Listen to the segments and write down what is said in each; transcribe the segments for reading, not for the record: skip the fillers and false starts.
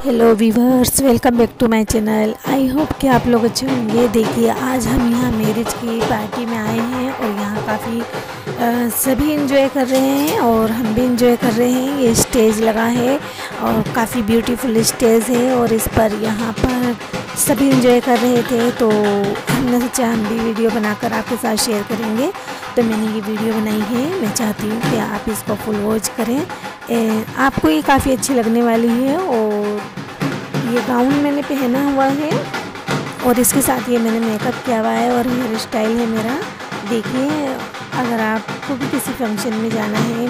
Hello viewers, welcome back to my channel. I hope कि आप लोग अच्छे होंगे। देखिए, आज हम यहाँ मैरिज की पार्टी में आए हैं और यहाँ काफ़ी सभी इंजॉय कर रहे हैं और हम भी इंजॉय कर रहे हैं। ये स्टेज लगा है और काफ़ी ब्यूटीफुल स्टेज है और इस पर यहाँ पर सभी इंजॉय कर रहे थे, तो हमने सोचा हम भी वीडियो बनाकर आपके साथ शेयर करेंगे। तो मैंने ये वीडियो बनाई है। मैं चाहती हूँ कि आप इसको फुल वॉच करें, आपको ये काफ़ी अच्छी लगने वाली है। और ये गाउन मैंने पहना हुआ है और इसके साथ ये मैंने मेकअप किया हुआ है और हेयर स्टाइल है मेरा। देखिए, अगर आपको भी किसी फंक्शन में जाना है,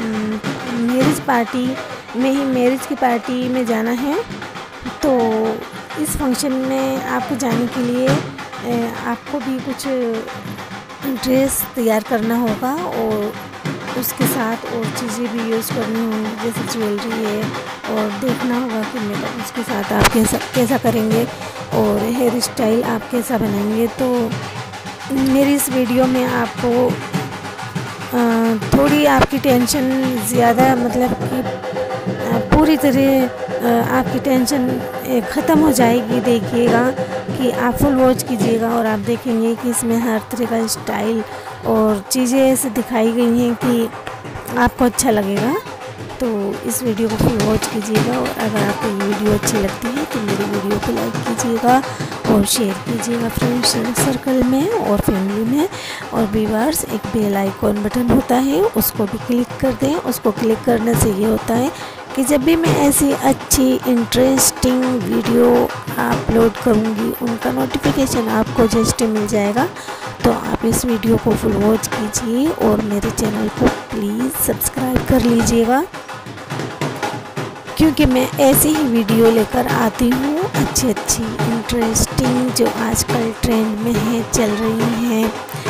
मैरिज की पार्टी में जाना है, तो इस फंक्शन में आपको जाने के लिए आपको भी कुछ ड्रेस तैयार करना होगा और उसके साथ और चीज़ें भी यूज़ करनी होंगी, जैसे ज्वेलरी है, और देखना होगा कि मेकअप उसके साथ आप कैसा करेंगे और हेयर स्टाइल आप कैसा बनाएंगे। तो मेरी इस वीडियो में आपको थोड़ी आपकी टेंशन ज़्यादा, मतलब कि पूरी तरह आपकी टेंशन ख़त्म हो जाएगी। देखिएगा कि आप फुल वॉच कीजिएगा और आप देखेंगे कि इसमें हर तरह का स्टाइल और चीज़ें ऐसे दिखाई गई हैं कि आपको अच्छा लगेगा। तो इस वीडियो को फुल वॉच कीजिएगा और अगर आपको ये वीडियो अच्छी लगती है तो मेरी वीडियो को लाइक कीजिएगा और शेयर कीजिएगा फ्रेंड्स सर्कल में और फैमिली में। और व्यूअर्स, एक बेल आइकॉन बटन होता है, उसको भी क्लिक कर दें। उसको क्लिक करने से ये होता है कि जब भी मैं ऐसी अच्छी इंटरेस्टिंग वीडियो अपलोड करूँगी, उनका नोटिफिकेशन आपको जस्ट मिल जाएगा। तो आप इस वीडियो को फुल वॉच कीजिए और मेरे चैनल को प्लीज़ सब्सक्राइब कर लीजिएगा, क्योंकि मैं ऐसी ही वीडियो लेकर आती हूँ अच्छी इंटरेस्टिंग, जो आजकल ट्रेंड में है, चल रही हैं।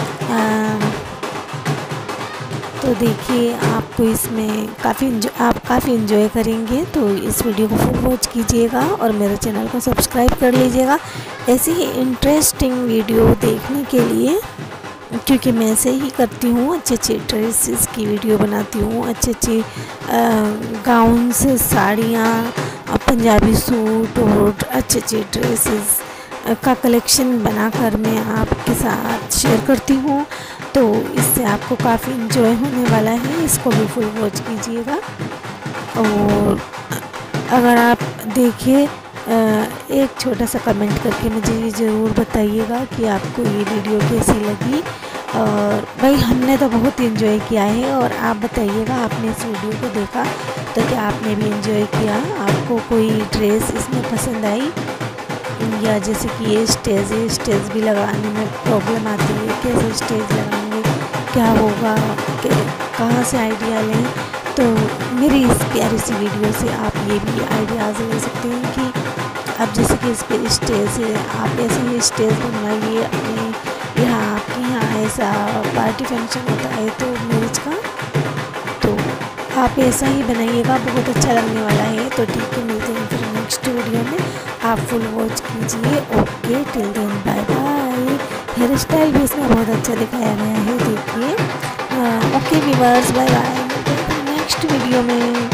तो देखिए, आपको इसमें आप काफ़ी इंजॉय करेंगे। तो इस वीडियो को फुल वॉच कीजिएगा और मेरे चैनल को सब्सक्राइब कर लीजिएगा ऐसी ही इंटरेस्टिंग वीडियो देखने के लिए, क्योंकि मैं ऐसे ही करती हूँ। अच्छे ड्रेसेस की वीडियो बनाती हूँ, अच्छे गाउन्स, साड़ियाँ, पंजाबी सूट और अच्छे ड्रेसेस का कलेक्शन बनाकर मैं आपके साथ शेयर करती हूँ। तो इससे आपको काफ़ी इंजॉय होने वाला है। इसको भी फुल वॉच कीजिएगा और अगर आप देखिए, एक छोटा सा कमेंट करके मुझे ये ज़रूर बताइएगा कि आपको ये वीडियो कैसी लगी। और भाई, हमने तो बहुत इंजॉय किया है और आप बताइएगा, आपने इस वीडियो को देखा तो क्या आपने भी इंजॉय किया? आपको कोई ड्रेस इसमें पसंद आई, या जैसे कि ये स्टेज भी लगाने में प्रॉब्लम आती है, कैसे स्टेज लगाएंगे, क्या होगा, कहाँ से आइडिया लें? तो मेरी इस प्यारी सी वीडियो से आप ये भी आइडियाज़ ले सकते हैं कि आप जैसे कि इस पे स्टेज है, आप ऐसे ही स्टेज बनवाइए अपने यहाँ। आपके यहाँ ऐसा पार्टी फंक्शन होता है तो मैरिज का, तो आप ऐसा ही बनाइएगा, बहुत अच्छा लगने वाला है। तो ठीक है, मिलते हैं फिर नेक्स्ट वीडियो में। आप फुल वॉच कीजिए। Okay, till then bye bye. Hair style भी इसमें बहुत अच्छा दिखाया गया है, देखिए। Okay viewers, bye bye, next video में।